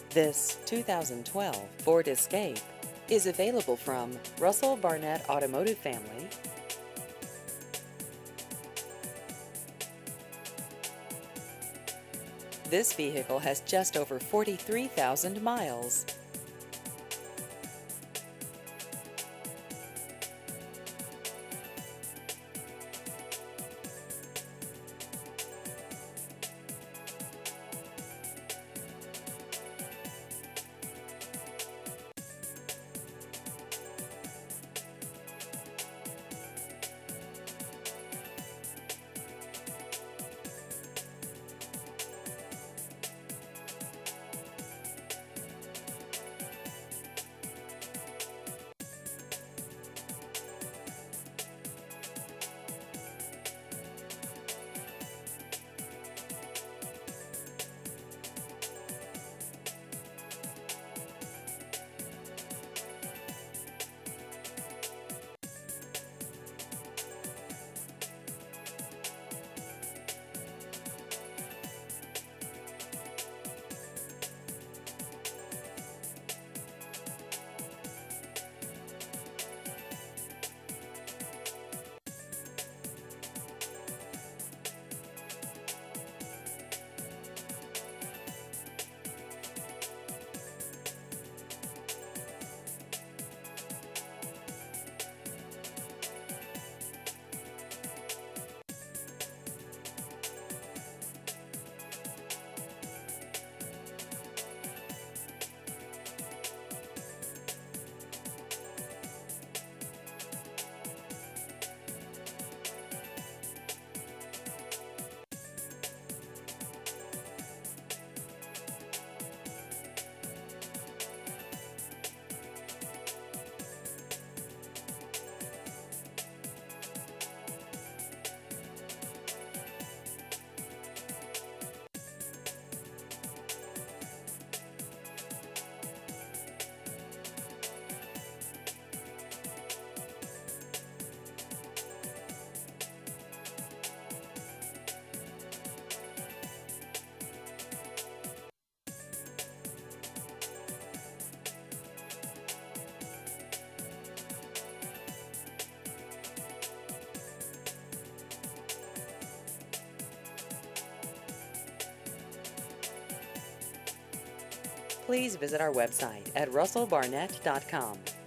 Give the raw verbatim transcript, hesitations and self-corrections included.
This two thousand twelve Ford Escape is available from Russell Barnett Automotive Family. This vehicle has just over forty-three thousand miles. Please visit our website at russell barnett dot com.